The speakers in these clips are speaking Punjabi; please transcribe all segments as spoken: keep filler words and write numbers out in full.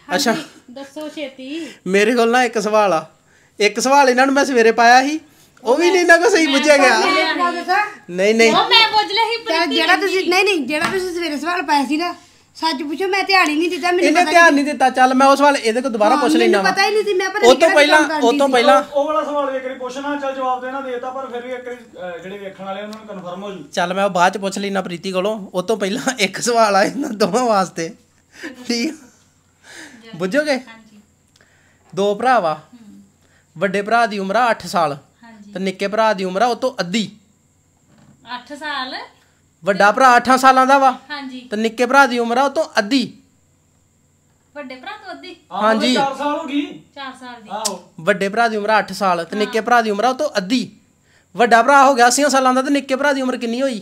ਅੱਛਾ ਦੱਸੋ ਛੇਤੀ। ਮੇਰੇ ਕੋਲ ਨਾ ਇੱਕ ਸਵਾਲ ਆ, ਇੱਕ ਸਵਾਲ ਇਹਨਾਂ ਨੂੰ ਮੈਂ ਸਵੇਰੇ ਪਾਇਆ ਸੀ, ਉਹ ਵੀ ਨਹੀਂ ਨਾ ਕੋ ਸਹੀ ਪੁੱਛਿਆ ਗਿਆ। ਨਹੀਂ ਨਹੀਂ ਉਹ ਮੈਂ ਪੁੱਛ ਲਿਆ ਸੀ ਪ੍ਰੀਤੀ ਜਿਹੜਾ ਤੁਸੀਂ ਨਹੀਂ ਨਹੀਂ ਜਿਹੜਾ ਤੁਸੀਂ ਸਵੇਰੇ ਸਵਾਲ ਪਾਇਆ ਸੀ ਨਾ, ਸੱਚ ਪੁੱਛੋ ਮੈਂ ਧਿਆਨ ਹੀ ਨਹੀਂ ਦਿੱਤਾ, ਮੈਨੂੰ ਇਹਨੇ ਧਿਆਨ ਨਹੀਂ ਦਿੱਤਾ। ਚੱਲ ਮੈਂ ਉਹ ਸਵਾਲ ਇਹਦੇ ਕੋਲ ਦੁਬਾਰਾ ਪੁੱਛ ਲੈਣਾ ਵਾ। ਪਤਾ ਹੀ ਨਹੀਂ ਸੀ ਮੈਂ, ਪਰ ਉਹ ਤੋਂ ਪਹਿਲਾਂ ਉਹ ਤੋਂ ਪਹਿਲਾਂ ਉਹ ਵਾਲਾ ਸਵਾਲ ਇੱਕ ਵਾਰੀ ਪੁੱਛਣਾ, ਚੱਲ ਜਵਾਬ ਦੇਣਾ ਦੇਤਾ, ਪਰ ਫਿਰ ਵੀ ਇੱਕ ਵਾਰੀ ਜਿਹੜੇ ਵੇਖਣ ਵਾਲੇ ਉਹਨਾਂ ਨੂੰ ਕਨਫਰਮ ਹੋ ਜੂ। ਚੱਲ ਮੈਂ ਉਹ ਬਾਅਦ ਚ ਪੁੱਛ ਲੈਣਾ ਪ੍ਰੀਤੀ ਕੋਲੋਂ। ਉਹ ਤੋਂ ਪਹਿਲਾਂ ਇੱਕ ਸਵਾਲ ਆ ਇਹਨਾਂ ਦੋਵਾਂ ਵਾਸਤੇ, ਠੀਕ ਬੁੱਝੋਗੇ? ਦੋ ਭਰਾ ਵਾ, ਵੱਡੇ ਭਰਾ ਦੀ ਉਮਰ ਆ ਅੱਠ ਸਾਲ ਤੇ ਨਿੱਕੇ ਭਰਾ ਦੀ ਉਮਰ ਆ ਉਹ ਤੋਂ ਅੱਧੀ। ਅੱਠ ਸਾਲ ਵੱਡਾ ਭਰਾ ਅੱਠਾਂ ਸਾਲਾਂ ਦਾ ਵਾ ਹਾਂਜੀ ਤੇ ਨਿੱਕੇ ਭਰਾ ਦੀ ਉਮਰ ਆ ਉਹ ਤੋਂ ਅੱਧੀ। ਵੱਡੇ ਭਰਾ ਤੋਂ ਅੱਧੀ ਹਾਂਜੀ ਚਾਰ ਸਾਲ ਹੋ ਗਈ। ਚਾਰ ਸਾਲ ਦੀ। ਆਹੋ ਵੱਡੇ ਭਰਾ ਦੀ ਉਮਰ ਅੱਠ ਸਾਲ ਤੇ ਨਿੱਕੇ ਭਰਾ ਦੀ ਉਮਰ ਆ ਉਹ ਤੋਂ ਅੱਧੀ। ਵੱਡਾ ਭਰਾ ਹੋ ਗਿਆ ਅੱਸੀ ਸਾਲਾਂ ਦਾ ਤੇ ਨਿੱਕੇ ਭਰਾ ਦੀ ਉਮਰ ਕਿੰਨੀ ਹੋਈ?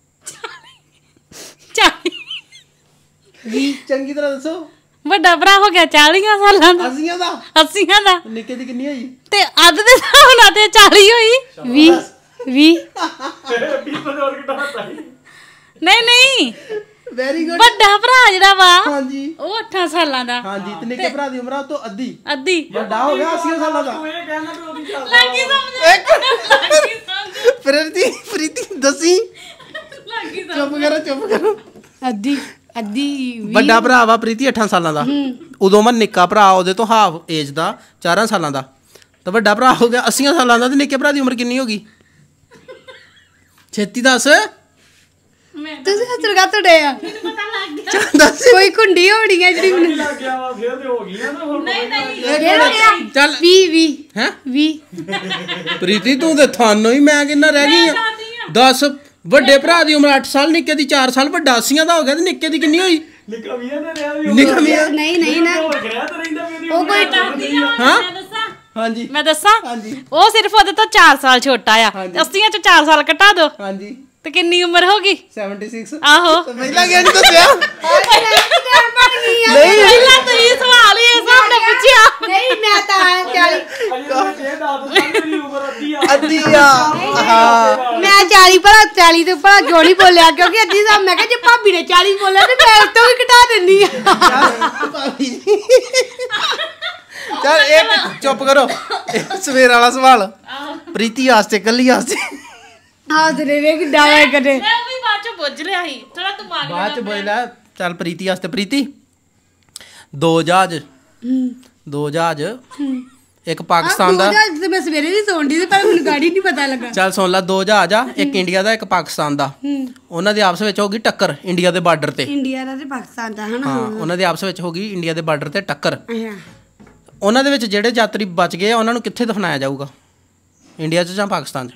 ਚਾਲੀ। ਵੀ ਚੰਗੀ ਤਰ੍ਹਾਂ ਦੱਸੋ। ਵੱਡਾ ਭਰਾ ਹੋ ਗਿਆ ਚਾਲੀ ਸਾਲਾਂ ਦਾ, ਅੱਸੀਆਂ ਦਾ। ਅੱਸੀਆਂ ਦਾ ਨਿੱਕੇ ਦੀ ਕਿੰਨੀ ਹੋਈ? ਤੇ ਅੱਧ ਦੇ ਹਿਸਾਬ ਨਾਲ ਤੇ ਚਾਲੀ ਹੋਈ। ਵੀਹ ਵੀਹ ਨਹੀਂ ਨਹੀਂ ਵੈਰੀ ਗੁੱਡ। ਵੱਡਾ ਭਰਾ ਜਿਹੜਾ ਵਾ ਹਾਂਜੀ ਉਹ ਅੱਠਾਂ ਸਾਲਾਂ ਦਾ ਹਾਂਜੀ ਤੇ ਨਿੱਕੇ ਭਰਾ ਦੀ ਉਮਰ ਆ ਉਹ ਤੋਂ ਅੱਧੀ। ਅੱਧੀ। ਵੱਡਾ ਹੋ ਗਿਆ ਅੱਸੀ ਸਾਲਾਂ ਦਾ। ਤੂੰ ਇਹ ਕਹਿਣਾ ਵੀ ਉਹਦੀ ਚਾਰ ਲੱਗੀ ਸਮਝ ਲੱਗੀ ਸਮਝ ਪ੍ਰੀਤੀ ਪ੍ਰੀਤੀ ਦੱਸੀ। ਲੱਗੀ ਸਮਝ। ਚੁੱਪ ਕਰੋ ਚੁੱਪ ਕਰੋ। ਅੱਧੀ ਅੱਧੀ ਵੱਡਾ ਭਰਾ ਵਾ ਪ੍ਰੀਤੀ ਅੱਠਾਂ ਸਾਲਾਂ ਦਾ, ਉਦੋਂ ਮੈਂ ਨਿੱਕਾ ਭਰਾ ਉਹਦੇ ਤੋਂ ਹਾਫ ਏਜ ਦਾ ਚਾਰਾਂ ਸਾਲਾਂ ਦਾ, ਤੇ ਵੱਡਾ ਭਰਾ ਹੋ ਗਿਆ ਅੱਸੀ ਸਾਲਾਂ ਦਾ ਤੇ ਨਿੱਕੇ ਭਰਾ ਦੀ ਉਮਰ ਕਿੰਨੀ ਹੋ ਗਈ? ਛੇਤੀ ਦੱਸ। ਤੁਸੀਂ ਹੱਸਰਗਾ ਤੁਹਾਡੇ ਆ ਮੈਨੂੰ ਪਤਾ ਲੱਗ ਗਿਆ। ਦੱਸ ਕੋਈ ਕੁੰਡੀ ਹੋਣੀ ਹੈ ਜਿਹੜੀ ਮੈਨੂੰ ਲੱਗ ਗਿਆ ਵਾ, ਫਿਰ ਤੇ ਹੋ ਗਈ ਆ ਨਾ ਹੁਣ। ਨਹੀਂ ਨਹੀਂ ਚੱਲ ਵੀਹ ਵੀਹ ਹੈ ਵੀਹ ਪ੍ਰੀਤੀ ਤੂੰ ਤੇ ਥਾਨੋਂ ਹੀ ਮੈਂ ਕਿੰਨਾ ਰਹਿ ਗਈ ਆ। ਦੱਸ ਵੱਡੇ ਭਰਾ ਦੀ ਉਮਰ ਅੱਠ ਸਾਲ ਨਿੱਕੇ ਦੀ ਚਾਰ ਸਾਲ, ਵੱਡਾ ਅੱਸੀਆਂ ਦਾ ਹੋ ਗਿਆ ਤੇ ਨਿੱਕੇ ਦੀ ਕਿੰਨੀ ਹੋਈ? ਨਿੱਕਾ ਵੀਆਂ ਨੇ ਰਿਹਾ ਵੀ ਨਿੱਕਾ ਵੀਆਂ ਨਹੀਂ ਨਹੀਂ ਨਾ ਹੋ ਗਿਆ ਤਾਂ ਰਹਿੰਦਾ ਵੀ ਉਹਦੀ ਉਹ ਕੋਈ ਹਾਂ? ਮੈਂ ਦੱਸਾਂ ਹਾਂਜੀ ਮੈਂ ਦੱਸਾਂ ਹਾਂਜੀ ਉਹ ਸਿਰਫ ਉਹਦੇ ਤੋਂ ਚਾਰ ਸਾਲ ਛੋਟਾ ਆ। ਹਾਂਜੀ। ਅੱਸੀਆਂ ਚ ਚਾਰ ਸਾਲ ਘਟਾ ਦੋ ਹਾਂਜੀ ਤੇ ਕਿੰਨੀ ਉਮਰ ਹੋ ਗਈ? छिहत्तर। ਆਹੋ ਪਹਿਲਾਂ ਕਿਉਂ ਨਹੀਂ ਦੱਸਿਆ? ਨਹੀਂ ਪਹਿਲਾਂ ਤੁਸੀਂ ਸਵਾਲ ਹੀ ਇਸ ਹਿਸਾਬ ਨਾਲ ਪੁੱਛਿਆ। ਨਹੀਂ ਮੈਂ ਤਾਂ ਚਾਲੀ ਅਜੇ ਇਹ ਦੱਸ ਮੇਰੀ ਉਮਰ ਅੱਧੀ ਆ। ਅੱਧੀ ਆ ਹਾਂ। ਮੈਂ ਚਾਲੀ ਭਲਾ ਚਾਲੀ ਤੋਂ ਭਲਾ ਕਿਉਂ ਨਹੀਂ ਬੋਲਿਆ, ਕਿਉਂਕਿ ਅੱਧੀ ਸਾਹਿਬ ਮੈਂ ਕਿਹਾ ਜੇ ਭਾਬੀ ਨੇ ਚਾਲੀ ਬੋਲਿਆ ਤੇ ਮੈਂ ਉਸ ਤੋਂ ਵੀ ਘਟਾ ਦਿੰਦੀ ਆ। ਚੱਲ ਇੱਕ ਚੁੱਪ ਕਰੋ। ਇਹ ਸਵੇਰ ਵਾਲਾ ਸਵਾਲ ਪ੍ਰੀਤੀ ਵਾਸਤੇ ਕੱਲੀ ਵਾਸਤੇ। ਹਾਂ ਤੇ ਵੇ ਕਿੱਦਾਂ ਆਇਆ ਕਦੇ ਮੈਂ ਉਹ ਵੀ ਬਾਅਦ ਚ ਬੁੱਝ ਲਿਆ ਸੀ, ਥੋੜਾ ਦਿਮਾਗ ਬਾਅਦ ਚ ਬੋਲ ਲੈ। ਚੱਲ ਪ੍ਰੀਤੀ ਵਾਸਤੇ। ਪ੍ਰੀਤੀ ਦੋ ਜਹਾਜ਼ ਦੋ ਜਹਾਜ਼ ਇੱਕ ਪਾਕਿਸਤਾਨ ਦਾ। ਤੇ ਮੈਂ ਸਵੇਰੇ ਵੀ ਸੌਂਦੀ ਸੀ ਪਰ ਮੈਨੂੰ ਗਾੜੀ ਨਹੀਂ ਪਤਾ ਲੱਗਾ। ਚੱਲ ਸੁਣ ਲੈ, ਦੋ ਜਹਾਜ਼ ਆ, ਇੱਕ ਇੰਡੀਆ ਦਾ ਇੱਕ ਪਾਕਿਸਤਾਨ ਦਾ। ਉਹਨਾਂ ਦੀ ਆਪਸ ਵਿੱਚ ਹੋ ਗਈ ਟੱਕਰ ਇੰਡੀਆ ਦੇ ਬਾਰਡਰ ਤੇ। ਇੰਡੀਆ ਦਾ ਤੇ ਪਾਕਿਸਤਾਨ ਦਾ ਹਨਾ। ਹਾਂ ਉਹਨਾਂ ਦੀ ਆਪਸ ਵਿੱਚ ਹੋ ਗਈ ਇੰਡੀਆ ਦੇ ਬਾਰਡਰ ਤੇ ਟੱਕਰ। ਅੱਛਾ ਉਹਨਾਂ ਦੇ ਵਿੱਚ ਜਿਹੜੇ ਯਾਤਰੀ ਬਚ ਗਏ ਆ ਉਹਨਾਂ ਨੂੰ ਕਿੱਥੇ ਦਫਨਾਇਆ ਜਾਊਗਾ? ਇੰਡੀਆ 'ਚ ਜਾਂ ਪਾਕਿਸਤਾਨ 'ਚ?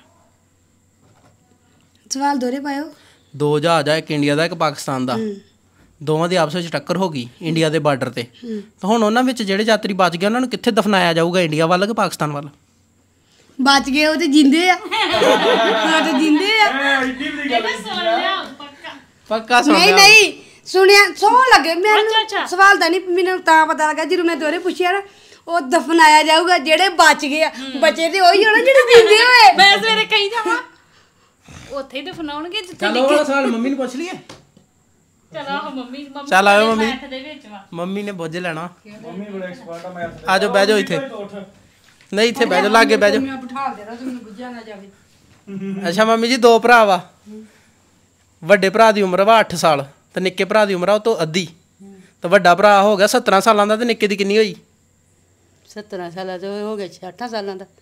ਸਵਾਲ ਦੋਰੇ ਪਾਇਓ। ਦੋ ਜਹਾਜ਼ ਆ, ਇੱਕ ਇੰਡੀਆ ਦਾ ਇੱਕ ਪਾਕਿਸਤਾਨ ਦਾ। ਦੋਵਾਂ ਦੀ ਆਪਸ ਵਿੱਚ ਟੱਕਰ ਹੋ ਗਈ ਇੰਡੀਆ ਦੇ ਬਾਰਡਰ ਤੇ। ਤਾਂ ਹੁਣ ਉਹਨਾਂ ਵਿੱਚ ਜਿਹੜੇ ਯਾਤਰੀ ਬਚ ਗਏ ਉਹਨਾਂ ਨੂੰ ਕਿੱਥੇ ਦਫਨਾਇਆ ਜਾਊਗਾ, ਇੰਡੀਆ ਵੱਲ ਕਿ ਪਾਕਿਸਤਾਨ ਵੱਲ? ਬਚ ਗਏ ਉਹ ਤੇ ਜਿੰਦੇ ਆ। ਹਾਂ ਤੇ ਜਿੰਦੇ ਆ। ਐਡੀ ਵੀ ਗੱਲ ਸੁਣ ਲਿਆ ਪੱਕਾ। ਪੱਕਾ ਸੁਣ ਨਹੀਂ ਲਿਆ। ਨਹੀਂ ਸੁਣਿਆ ਸੌ ਲੱਗੇ ਅੱਛਾ, ਮੈਨੂੰ ਅੱਛਾ। ਸਵਾਲ ਦਾ ਨਹੀਂ ਮੈਨੂੰ ਤਾਂ ਪਤਾ ਲੱਗਾ ਜਦੋਂ ਮੈਂ ਦੋਰੇ ਪੁੱਛਿਆ ਨਾ, ਉਹ ਦਫਨਾਇਆ ਜਾਊਗਾ ਜਿਹੜੇ ਬਚ ਗਏ ਆ। ਬਚੇ ਤੇ ਉਹੀ ਹੋਣਾ ਜਿਹੜੇ ਜਿੰਦੇ ਹੋਏ। ਮੈਂ ਸਵੇਰੇ ਕਹੀ ਜਾਵਾਂ ਉੱਥੇ ਹੀ ਦਫਨਾਉਣਗੇ ਜਿੱਥੇ ਚੱਲ ਉਹ ਵਾਲਾ ਸਵਾਲ ਮੰਮੀ ਨੂੰ ਪੁੱਛ ਲਈਏ। ਚਲੋ ਆਹ ਮੰਮੀ ਮੰਮੀ ਚੱਲ ਆਇਓ ਮੰਮੀ। ਮੈਥ ਦੇ ਵਿੱਚ ਵਾ। ਮੰਮੀ ਨੇ ਬੁੱਝ ਲੈਣਾ। ਮੰਮੀ ਬੜਾ ਐਕਸਪਰਟ ਆ ਮੈਥ। ਆ ਜਾਓ ਬਹਿ ਜਾਓ ਇੱਥੇ। ਨਹੀਂ ਇੱਥੇ ਬਹਿ ਜਾਓ, ਲਾਗੇ ਬਹਿ ਜਾਓ। ਮੈਂ ਬਿਠਾ ਦੇਣਾ ਤੇ ਮੈਨੂੰ ਬੁੱਝਿਆ ਨਾ ਜਾਵੇ। ਅੱਛਾ ਮੰਮੀ ਜੀ, ਦੋ ਭਰਾ ਵਾ। ਵੱਡੇ ਭਰਾ ਦੀ ਉਮਰ ਵਾ ਅੱਠ ਸਾਲ ਤੇ ਨਿੱਕੇ ਭਰਾ ਦੀ ਉਮਰ ਆ ਉਹ ਤੋਂ ਅੱਧੀ। ਤੇ ਵੱਡਾ ਭਰਾ ਹੋ ਗਿਆ ਸੱਤਰਾਂ ਸਾਲਾਂ ਦਾ ਤੇ ਨਿੱਕੇ ਦੀ ਕਿੰਨੀ ਹੋਈ? ਸੱਤਰਾਂ ਸਾਲਾਂ ਤੋਂ ਹੋ ਗਏ ਅੱਠਾਂ ਸਾਲਾਂ ਦਾ।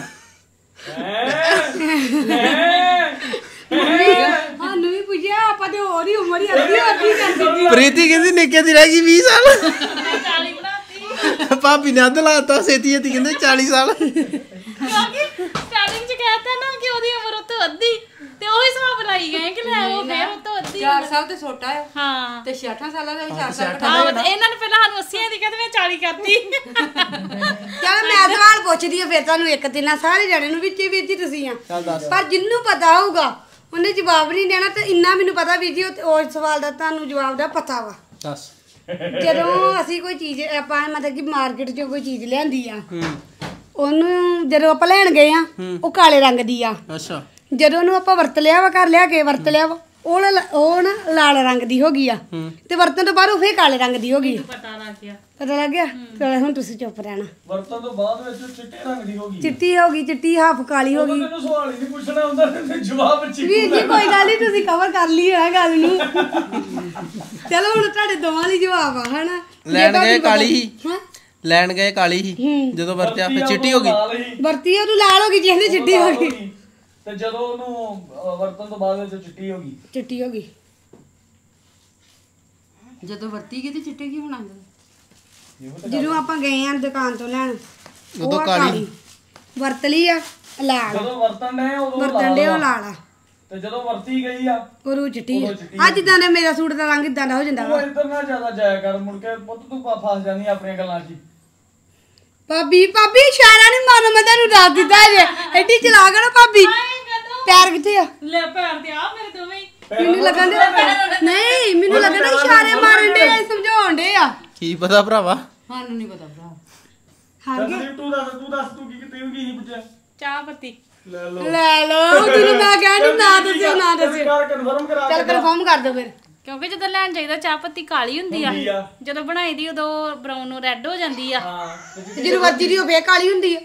ਸਾਨੂੰ ਵੀ ਪੁੱਛਿਆ ਆਪਾਂ ਤੇ ਹੋਰ ਹੀ ਉਮਰ ਹੀ ਅੱਧੀ ਅੱਧੀ ਕਰਦੇ। ਪ੍ਰੀਤੀ ਕਹਿੰਦੀ ਨਿੱਕੇ ਦੀ ਰਹਿ ਗਈ ਵੀਹ ਸਾਲ। ਮੈਂ ਚਾਲੀ ਬਣਾਤੀ ਭਾਬੀ ਨੇ ਅੱਧ ਲਾਤਾ ਛੇਤੀ ਛੇਤੀ ਕਹਿੰਦੇ ਚਾਲੀ ਸਾਲ। ਕਿਉਂਕਿ ਸਟਾਰਟਿੰਗ ਚ ਕਹਿਤਾ ਨਾ ਕਿ ਉਹਦੀ ਉਮਰ ਉਹ ਤੋਂ ਅੱਧੀ, ਤੇ ਉਹੀ ਹਿਸਾਬ ਲਾਈ ਗਏ ਕਿ ਲੈ ਉਹ ਫੇਰ ਉਹ ਤੋਂ ਅੱਧੀ। ਚਾਰ ਸਾਲ ਤੇ ਛੋਟਾ ਆ ਹਾਂ ਤੇ ਛੇ ਸਾਲਾਂ ਦਾ ਵੀ ਚਾਰ ਸਾਲ ਆਹ ਤੇ ਇਹਨਾਂ ਨੇ ਪਹਿਲਾਂ ਸਾਨੂੰ ਅੱਸੀਆਂ ਦੀ ਕਹਿੰਦੇ ਮੈਂ ਚਾਲੀ ਕਰਤੀ। ਚਲ ਮੈਂ ਸਵਾਲ ਪੁੱਛਦੀ ਆ ਫਿਰ ਤੁਹਾਨੂੰ ਇੱਕ ਦਿਨ ਨਾਲ ਸਾਰੇ ਜਣੇ ਨੂੰ ਵਿੱਚ ਵੀਰ ਜੀ ਤੁਸੀਂ ਆ। ਪਰ ਜਿੰਨੂੰ ਪਤਾ ਹੋਊਗਾ ਉਹਨੇ ਜਵਾਬ ਨਹੀਂ ਦੇਣਾ। ਤੇ ਇੰਨਾ ਮੈਨੂੰ ਪਤਾ ਵੀਰ ਜੀ ਉਹ ਸਵਾਲ ਦਾ ਤੁਹਾਨੂੰ ਜਵਾਬ ਦਾ ਪਤਾ ਵਾ। ਦੱਸ। ਜਦੋਂ ਅਸੀਂ ਕੋਈ ਚੀਜ਼ ਆਪਾਂ ਮਤਲਬ ਕਿ ਮਾਰਕੀਟ 'ਚੋਂ ਕੋਈ ਚੀਜ਼ ਲਿਆਂਦੀ ਆ, ਉਹਨੂੰ ਜਦੋਂ ਆਪਾਂ ਲੈਣ ਗਏ ਆ ਉਹ ਕਾਲੇ ਰੰਗ ਦੀ ਆ। ਅੱਛਾ। ਜਦੋਂ ਉਹਨੂੰ ਆਪਾਂ ਵਰਤ ਲਿਆ ਵਾ, ਘਰ ਲਿਆ ਕੇ ਵਰਤ ਲਿਆ ਵਾ, ਉਹ ਲ- ਉਹ ਨਾ ਲਾਲ ਰੰਗ ਦੀ ਹੋ ਗਈ ਆ ਤੇ ਵਰਤਣ ਤੋਂ ਬਾਅਦ ਉਹ ਫੇਰ ਕਾਲੇ ਰੰਗ ਦੀ ਹੋ ਗਈ ਪਤਾ ਲੱਗ ਗਿਆ ਪਤਾ ਲੱਗ ਗਿਆ ਚਲੋ ਹੁਣ ਤੁਸੀਂ ਚੁੱਪ ਰਹਿਣਾ ਵਰਤਨ ਤੋਂ ਬਾਅਦ ਵਿੱਚ ਚਿੱਟੇ ਰੰਗ ਦੀ ਹੋ ਗਈ ਚਿੱਟੀ ਹੋ ਗਈ ਚਿੱਟੀ ਹਾਫ ਕਾਲੀ ਹੋ ਗਈ ਤੈਨੂੰ ਸਵਾਲ ਹੀ ਨਹੀਂ ਪੁੱਛਣਾ ਹੁੰਦਾ ਤੇ ਜਵਾਬ ਚੀਕੂ ਵੀਰ ਜੀ ਕੋਈ ਗੱਲ ਨਹੀਂ ਤੁਸੀਂ ਕਵਰ ਕਰ ਲਈ ਹੈ ਗੱਲ ਨੂੰ ਚਲੋ ਹੁਣ ਤੁਹਾਡੇ ਦੋਵਾਂ ਲਈ ਜਵਾਬ ਆ ਹਨਾ ਲੈਣ ਗਏ ਕਾਲੀ ਹੀ ਹਾਂ ਲੈਣ ਗਏ ਕਾਲੀ ਹੀ ਜਦੋਂ ਵਰਤਿਆ ਫਿਰ ਚਿੱਟੀ ਹੋ ਗਈ ਵਰਤੀ ਉਹਨੂੰ ਲਾਲ ਹੋ ਗਈ ਜਿਹਨੇ ਚਿੱਟੀ ਹੋ ਗਈ ਤੇ ਜਦੋਂ ਉਹਨੂੰ ਅਹ, ਵਰਤਨ ਤੋਂ ਬਾਅਦ ਵਿੱਚ ਚਿੱਟੀ ਹੋ ਗਈ ਚਿੱਟੀ ਹੋ ਗਈ ਜਦੋਂ ਵਰਤੀ ਗਈ ਤੇ ਚਿੱਟੇ ਕੀ ਹੋਣਾ ਜਦੋਂ ਆਪਾਂ ਗਏ ਆਂ ਦੁਕਾਨ ਤੋਂ ਲੈਣ ਉਦੋਂ ਉਹ ਕਾਲੀ। ਵਰਤ ਲਈ ਆ ਲਾਲ ਜਦੋਂ ਵਰਤਨ ਦੇ ਉਦੋਂ ਵਰਤਣ ਦੇ ਉਹ ਲਾਲ ਆ। ਲਾਲ ਆ ਤੇ ਜਦੋਂ ਵਰਤੀ ਗਈ ਆ ਉਹ ਰੂ ਚਿੱਟੀ ਆ ਉਦੋਂ ਚਿੱਟੀ ਅੱਜ ਜਿੱਦਾਂ ਦਾ ਮੇਰਾ ਸੂਟ ਦਾ ਰੰਗ ਇਦਾਂ ਦਾ ਹੋ ਜਾਂਦਾ ਤੂੰ ਵਾ ਇੱਧਰ ਨਾ ਜ਼ਿਆਦਾ ਜਾਇਆ ਕਰ ਮੁੜ ਕੇ ਪੁੱਤ ਤੂੰ ਫ- ਫਸ ਜਾਂਦੀ ਆਪਣੀਆਂ ਗੱਲਾਂ 'ਚ ਹੀ। ਭਾਬੀ ਭਾਬੀ ਇਸ਼ਾਰਾ ਨਹੀਂ ਮਾਰਨਾ ਮੈਂ ਤੁਹਾਨੂੰ ਦੱਸ ਦਿੱਤਾ ਜੇ ਐਡੀ ਚਲਾ ਨਾ ਭਾਬੀ ਪੈਰ ਕਿੱਥੇ ਆ ਲੈ ਪੈਰ ਤੇ ਆ ਮੇਰੇ ਦੋਵੇਂ ਹੀ। ਮੈਨੂੰ ਲੱਗਣ ਦੇ ਨਹੀਂ ਮੈਨੂੰ ਲੱਗਣ ਦੇ ਇਸ਼ਾਰੇ ਮਾਰਨ ਦੇ ਆ ਸਮਝਾਉਣ ਦੇ ਆ ਕੀ ਪਤਾ ਭਰਾਵਾ ਸਾਨੂੰ ਨਹੀਂ ਪਤਾ ਭਰਾ ਹਾਂ ਚੱਲ ਸੰਦੀਪ ਤੂੰ ਦੱਸ ਤੂੰ ਦੱਸ ਤੂੰ ਕੀ ਕਿਤੇ ਹੋ ਗਈ ਸੀ ਪੁੱਛਿਆ ਚਾਹ ਪੱਤੀ ਲੈ ਲਓ ਲੈ ਲੋ ਜਿਹਨੂੰ ਮੈਂ ਕਹਿੰਦੀ ਨਾ ਦੱਸਿਓ ਨਾ ਦੱਸਿਓ ਕਰ ਕਨਫਰਮ ਕਰਾ ਚੱਲ ਕਨਫਰਮ ਕਰ ਦਿਓ ਫਿਰ ਕਿਉਂਕਿ ਜਦੋਂ ਲੈਣ ਜਾਈਦਾ ਚਾਹ ਪੱਤੀ ਕਾਲੀ ਹੁੰਦੀ ਆ ਹੁੰਦੀ ਆ। ਜਦੋਂ ਬਣਾਈ ਦੀ ਉਦੋਂ ਬਰਾਊਨ ਨੂੰ ਰੈੱਡ ਹੋ ਜਾਂਦੀ ਆ ਹਾਂ ਤੇ ਜਦੋਂ ਵਰਤੀ ਦੀ ਉਹ ਫੇਰ ਕਾਲੀ ਹੁੰਦੀ ਹੈ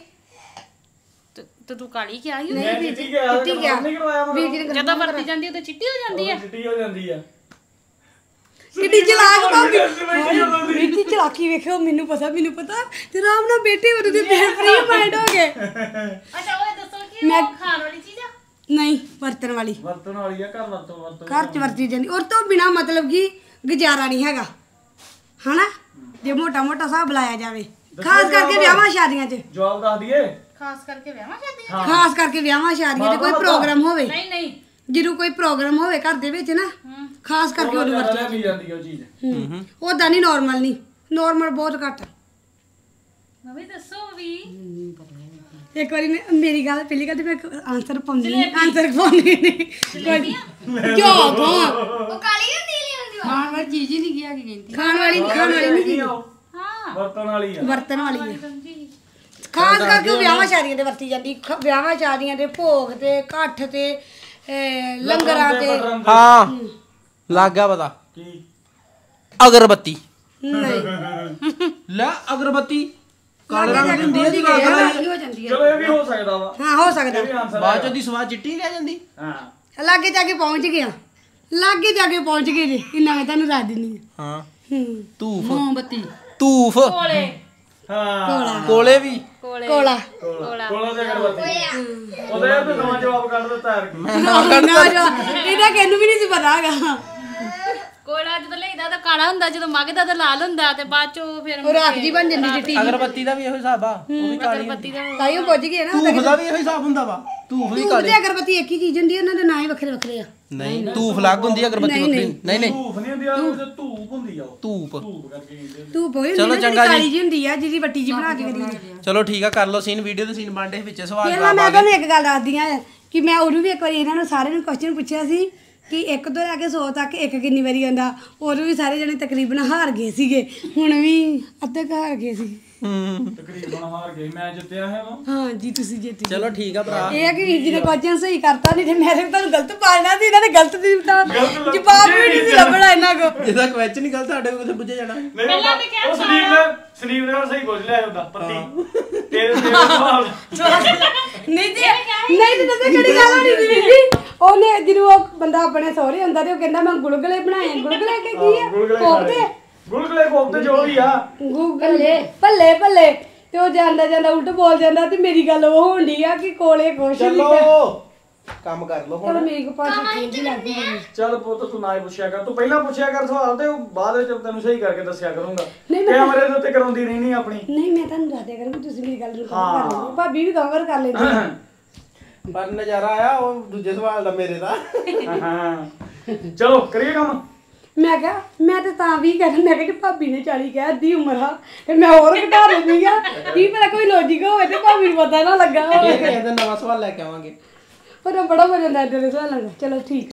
ਤੇ ਤੇ ਤੂੰ ਕਾਲੀ ਕਿਹਾ ਸੀ ਮੈਂ ਚਿੱਟੀ ਗਿਆ ਚਿੱਟੀ ਗਿਆ ਨਹੀਂ ਕਰਵਾਇਆ ਮੈਂ ਵੀਰ ਜੀ ਨੇ ਜਦੋਂ ਵਰਤੀ ਜਾਂਦੀ ਉਦੋਂ ਚਿੱਟੀ ਹੋ ਜਾਂਦੀ ਆ ਚਿੱਟੀ ਹੋ ਜਾਂਦੀ ਆ ਕਿੱਡੀ ਚਲਾਕ ਭਾਬੀ ਬੈਠੀ ਹੁੰਦੀ ਬੇਟੀ ਚਲਾਕੀ ਵੇਖਿਓ ਮੈਨੂੰ ਪਤਾ ਮੈਨੂੰ ਪਤਾ ਤੇ ਰਾਮ ਨਾਲ ਬੇਟੀ ਉਹਦੇ ਤੇ ਫੇਰ ਫ੍ਰੀ ਮਾਈਂਡ ਹੋ ਗਏ ਅੱਛਾ ਉਹ ਦੱਸੋ ਕਿ ਮੈਂ- ਉਹ ਖਾਣ ਵਾਲੀ ਚੀਜ਼ ਆ ਨਹੀਂ ਵਰਤਣ ਵਾਲੀ ਵਰਤਣ ਵਾਲੀ ਆ ਘਰ ਵਰਤੋਂ ਵਰਤੋਂ ਘਰ ਚ ਵਰਤੀ ਜਾਂਦੀ ਔਰ ਤੋਂ ਬਿਨਾ ਮਤਲਬ ਕਿ ਗੁਜ਼ਾਰਾ ਨਹੀਂ ਹੈਗਾ ਹਨਾ ਜੇ ਮੋਟਾ ਮੋਟਾ ਹਿਸਾਬ ਲਾਇਆ ਜਾਵੇ ਖਾਸ ਕਰਕੇ ਵਿਆਹਾਂ ਸ਼ਾਦੀਆਂ 'ਚ ਜਵਾਬ ਦੱਸ ਦਈਏ ਖਾਸ ਕਰਕੇ ਵਿਆਹਾਂ ਸ਼ਾਦੀਆਂ ਖਾਸ ਕਰਕੇ ਵਿਆਹਾਂ ਸ਼ਾਦੀਆਂ 'ਤੇ ਕੋਈ ਪ੍ਰੋਗਰਾਮ ਹੋਵੇ ਨਹੀਂ ਨਹੀਂ ਜਦੋਂ ਕੋਈ ਪ੍ਰੋਗਰਾਮ ਹੋਵੇ ਘਰ ਦੇ ਵਿੱਚ ਨਾ ਖਾਸ ਕਰਕੇ ਉਹਨੂੰ ਵਰਤੋਂ ਲੈ ਕੇ ਜਾਂਦੀ ਉਹ ਚੀਜ਼ ਉਦਾਂ ਨਹੀਂ ਨਾਰਮਲ ਨਹੀਂ ਨਾਰਮਲ ਬਹੁਤ ਘੱਟ ਮੰਮੀ ਦੱਸੋ ਵੀ ਇੱਕ ਵਾਰੀ ਮੈਂ ਮੇਰੀ ਗੱਲ ਪਹਿਲੀ ਗੱਲ ਤੇ ਮੈਂ ਆਨਸਰ ਪਾਉਂਦੀ ਨਹੀਂ ਆਨਸਰ ਪਾਉਂਦੀ ਨਹੀਂ ਕਿਉਂ ਉਹ ਕਾਲੀ ਹੁੰਦੀ ਨਹੀਂ ਹੁੰਦੀ ਖਾਣ ਵਾਲੀ ਚੀਜ਼ ਹੀ ਨਹੀਂ ਗਿਆ ਕੀ ਕਹਿੰਦੀ ਖਾਣ ਵਾਲੀ ਖਾਣ ਵਾਲੀ ਨਹੀਂ ਨਹੀਂ ਉਹ ਹਾਂ ਵਰਤਣ ਵਾਲੀ ਆ ਵਰਤਣ ਵਾਲੀ ਹੈ ਸਮਝੀ ਖਾਸ ਕਰਕੇ ਉਹ ਵਿਆਹਾਂ ਸ਼ਾਦੀਆਂ ਤੇ ਵਰਤੀ ਜਾਂਦੀ ਖ- ਵਿਆਹਾਂ ਸ਼ਾਦੀਆਂ ਦੇ ਭੋਗ ਤੇ ਇਕੱਠ ਤੇ ਅਹ, ਲੰਗਰਾਂ ਤੇ ਹਾਂ ਲੱਗ ਗਿਆ ਪਤਾ ਕੀ ਅਗਰਬੱਤੀ ਨਹੀਂ ਲੈ ਅਗਰਬੱਤੀ ਕਾਲੇ ਲੱਗ ਰੰਗ ਦੀ ਹੁੰਦੀ ਹੈ ਜੀ ਜਾਂਦੀ ਹੈ, ਹੋ ਜਾਂਦੀ ਹੈ ਚਲੋ ਇਹ ਵੀ ਹੋ ਸਕਦਾ ਵਾ ਹਾਂ ਹੋ ਸਕਦਾ ਇਹ ਵੀ ਆਨਸਰ ਬਾਅਦ ਚ ਦੀ ਸਵਾਦ ਚਿੱਟੀ ਲੈ ਜਾਂਦੀ ਹਾਂ ਲਾਗੇ ਜਾ ਕੇ ਪਹੁੰਚ ਗਿਆ ਲਾਗੇ ਜਾ ਕੇ ਪਹੁੰਚ ਗਏ ਜੀ ਇੰਨਾ ਮੈਂ ਤੁਹਾਨੂੰ ਦੱਸ ਦਿੰਨੀ ਹਾਂ ਹਾਂ ਹੂੰ ਧੂਫ ਮੋਮਬੱਤੀ ਧੂਫ ਕੋਲੇ ਹਾਂ ਕੋਲਾ ਕੋਲੇ ਵੀ ਕੋਲੇ ਕੋਲਾ ਕੋਲਾ ਕੋਲਾ ਤੇ ਅਗਰਬੱਤੀ ਉਹਦੇ ਤੇ ਨਵਾਂ ਜਵਾਬ ਕੱਢ ਦਿੱਤਾ ਯਾਰ ਕੀ ਨਾ ਜੋ ਇਹਦਾ ਕਿਹਨੂੰ ਵੀ ਨਹੀਂ ਸੀ ਪਤਾ ਹੈਗਾ ਕੋਲਾ ਜਦੋਂ ਲਈਦਾ ਤਾਂ ਕਾਲਾ ਹੁੰਦਾ ਜਦੋਂ ਮੱਗਦਾ ਤਾਂ ਲਾਲ ਹੁੰਦਾ ਤੇ ਬਾਅਦ ਚੋਂ ਫਿਰ ਉਹ ਰਾਖ ਜੀ ਬਣ ਜਾਂਦੀ ਚਿੱਟੀ ਅਗਰਬੱਤੀ ਦਾ ਵੀ ਇਹੋ ਹਿਸਾਬ ਆ ਉਹ ਵੀ ਕਾਲੀ ਅਗਰਬੱਤੀ ਦਾ ਤਾਈ ਉਹ ਪੁੱਜ ਗਏ ਨਾ ਧੂਫ ਦਾ ਵੀ ਇਹੋ ਹਿਸਾਬ ਹੁੰਦਾ ਵਾ ਧੂਫ ਵੀ ਧੂਪ ਕਾਲੀ ਤੇ ਅਗਰਬੱਤੀ ਇੱਕ ਹੀ ਚੀਜ਼ ਹੁੰਦੀ ਹੈ ਉਹਨਾਂ ਦੇ ਨਾਂ ਹੀ ਵੱਖਰੇ ਵੱਖਰੇ ਆ ਨਹੀਂ ਧੂਫ ਲੱਗ ਹੁੰਦੀ ਆ ਅਗਰਬੱਤੀ ਵੱਖਰੀ ਨਹੀਂ ਨਹੀਂ ਧੂਫ ਨਹੀਂ ਹੁੰਦੀ ਆ ਉਹ ਤੇ ਧੂਪ ਹੁੰਦੀ ਆ ਉਹ ਧੂਪ ਧੂਪ ਕਰਕੇ ਕਹਿੰਦੇ ਆ। ਧੂਪ ਹੋਈ ਚਲੋ ਹੁੰਦੀ ਨਾ ਚੰਗਾ ਜੀ। ਕਾਲੀ ਜੀ ਹੁੰਦੀ ਆ ਜਿਹਦੀ ਵੱਟੀ ਜੀ ਬਣਾ ਕੇ ਕਰੀ ਚਲੋ ਠੀਕ ਆ ਕਰ ਲਓ ਸੀਨ ਵੀਡੀਓ ਦੇ ਸੀਨ ਬਣਦੇ ਵਿੱਚ ਸਵਾਲ ਫਿਰ ਮੈਂ ਜਵਾਬ ਆ ਤੁਹਾਨੂੰ ਗਏ ਇੱਕ ਗੱਲ ਦੱਸਦੀ ਆ ਕਿ ਮੈਂ ਉਦੋਂ ਵੀ ਇੱਕ ਵਾਰੀ ਇਹਨਾਂ ਨੂੰ ਸਾਰਿਆਂ ਨੂੰ ਕੁਐਸਚਨ ਪੁੱਛਿਆ ਸੀ ਕਿ ਇੱਕ ਤੋਂ ਲੈ ਕੇ ਸੌ ਤੱਕ ਇੱਕ ਕਿੰਨੀ ਵਾਰੀ ਆਉਂਦਾ ਉਦੋਂ ਵੀ ਸਾਰੇ ਜਣੇ ਤਕਰੀਬਨ ਹਾਰ ਗਏ ਸੀਗੇ ਹੁਣ ਵੀ ਅੱਧੇ ਕੁ ਹਾਰ ਗਏ ਸੀ ਹੂੰ ਤਕਰੀਬਨ ਹਾਰ ਗਏ ਮੈਂ ਜਿੱਤਿਆ ਹੈ ਵਾ ਹਾਂ ਜੀ ਤੁਸੀਂ ਜਿੱਤ ਗਏ। ਚਲੋ ਠੀਕ ਆ ਭਰਾ ਇਹ ਆ ਕਿ ਵੀਰ ਜੀ ਨੇ ਕੁਐਸਚਨ ਸਹੀ ਕਰਤਾ ਨਹੀਂ ਤੇ ਮੈਂ ਤੇ ਤੁਹਾਨੂੰ ਗਲਤ ਪਾਣਾ ਸੀ ਇਹਨਾਂ ਨੇ ਗਲਤ ਦਿੱਤਾ ਜਵਾਬ ਵੀ ਨਹੀਂ ਸੀ ਲੱਭਣਾ ਇਹਨਾਂ ਕੋ ਇਹਦਾ ਕੁਐਸਚਨ ਹੀ ਗੱਲ ਸਾਡੇ ਕੋਲ ਕਿੱਥੇ ਪੁੱਛਿਆ ਜਾਣਾ ਨਹੀਂ ਪਹਿਲਾਂ ਤੇ ਕਿਹਾ ਉਹ ਸਲੀਪ ਨੇ ਸਲੀਪ ਨੇ ਸਹੀ ਪੁੱਛ ਲਿਆ ਉਹਦਾ ਪੱਤੀ ਤੇਰੇ ਤੇਰੇ ਸਵਾਲ ਨਹੀਂ ਜੀ ਨਹੀਂ ਤੇ ਦੱਸੇ ਕਿਹੜੀ ਗੱਲ ਹੋਣੀ ਸੀ ਵੀਰ ਜੀ ਉਹਨੇ ਜਦੋਂ ਉਹ ਬੰਦਾ ਆਪਣੇ ਸਹੁਰੇ ਹੁੰਦਾ ਤੇ ਉਹ ਕਹਿੰਦਾ ਮੈਂ ਗੁਲਗੁਲੇ ਬਣਾਏ ਗੁਲਗੁਲੇ ਕੇ ਕੀ ਆ ਗੁਲਗੁਲੇ ਕੋਫਤੇ ਗੁਲਗੁਲੇ ਕੋਫਤੇ ਜੋ ਵੀ ਆ ਗੁਲਗੁਲੇ ਭੱਲੇ ਭੱਲੇ ਤੇ ਉਹ ਜਾਂਦਾ ਜਾਂਦਾ ਉਲਟ ਬੋਲ ਜਾਂਦਾ ਤੇ ਮੇਰੀ ਗੱਲ ਉਹ ਹੋਣੀ ਆ ਕਿ ਕੋਲੇ ਕੁਛ ਨਹੀਂ ਚਲੋ ਕੰਮ ਕਰ ਲਓ ਚਲੋ ਮੇਰੀ ਕੋ ਪਾਸ ਚੇਂਜ ਹੀ ਲੱਗਦੀ ਹੈ ਚੱਲ ਪੁੱਤ ਤੂੰ ਨਾ ਹੀ ਪੁੱਛਿਆ ਕਰ ਤੂੰ ਪਹਿਲਾਂ ਪੁੱਛਿਆ ਕਰ ਸਵਾਲ ਤੇ ਉਹ ਬਾਅਦ ਵਿੱਚ ਤੈਨੂੰ ਸਹੀ ਕਰਕੇ ਦੱਸਿਆ ਕਰੂੰਗਾ ਨਹੀਂ, ਮੈਂ- ਕੈਮਰੇ ਦੇ ਉੱਤੇ ਕਰਾਉਂਦੀ ਰਹਿਣੀ ਆਪਣੀ ਨਹੀਂ ਮੈਂ ਤੁਹਾਨੂੰ ਦੱਸ ਦਿਆ ਕਰਾਂਗੀ ਤੁਸੀਂ ਮੇਰੀ ਗੱਲ ਨੂੰ ਕਵਰ ਕਰ ਲੈਂਦੇ ਭਾਬੀ ਵੀ ਕਵਰ ਕਰ ਲੈਂਦੀ ਆ। ਪਰ ਨਜ਼ਾਰਾ ਆਇਆ ਉਹ ਦੂਜੇ ਸਵਾਲ ਦਾ ਮੇਰੇ ਦਾ ਹਾਂ ਚਲੋ ਕਰੀਏ ਕੰਮ ਮੈਂ ਕਿਹਾ ਮੈਂ ਤੇ ਤਾਂ ਵੀ ਕਹਿੰਦਾ ਮੈਂ ਕਿਹਾ ਕਿ ਭਾਬੀ ਨੇ ਚਾਲੀ ਕਿਹਾ ਅੱਧੀ ਉਮਰ ਆ ਤੇ ਮੈਂ ਹੋਰ ਘਟਾ ਲੈਂਦੀ ਆ ਕੀ ਪਤਾ ਕੋਈ ਲੌਜੀਕ ਹੋਵੇ ਤੇ ਭਾਬੀ ਨੂੰ ਪਤਾ ਨਾ ਲੱਗਾ ਹੋਵੇ ਇਹ ਨਵਾਂ ਸਵਾਲ ਲੈ ਕੇ ਆਵਾਂਗੇ ਪਰ ਉਹ ਬੜਾ ਮਜ਼ਾ ਆਉਂਦਾ ਇਹਦੇ ਸਵਾਲਾਂ ਦਾ ਚਲੋ ਠੀਕ